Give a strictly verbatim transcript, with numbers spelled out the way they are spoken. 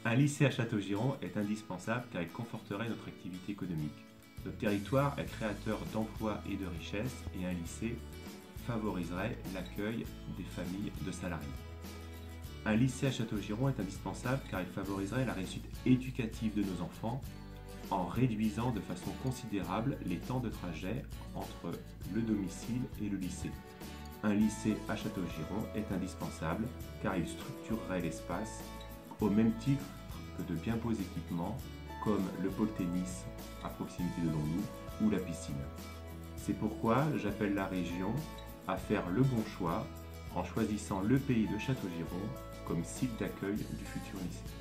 Un lycée à Châteaugiron est indispensable car il conforterait notre activité économique. Notre territoire est créateur d'emplois et de richesses et un lycée favoriserait l'accueil des familles de salariés. Un lycée à Châteaugiron est indispensable car il favoriserait la réussite éducative de nos enfants en réduisant de façon considérable les temps de trajet entre le domicile et le lycée. Un lycée à Châteaugiron est indispensable car il structurerait l'espace au même titre que de bien beaux équipements comme le pôle tennis à proximité de Dongy ou la piscine. C'est pourquoi j'appelle la région à faire le bon choix en choisissant le pays de Châteaugiron comme site d'accueil du futur lycée.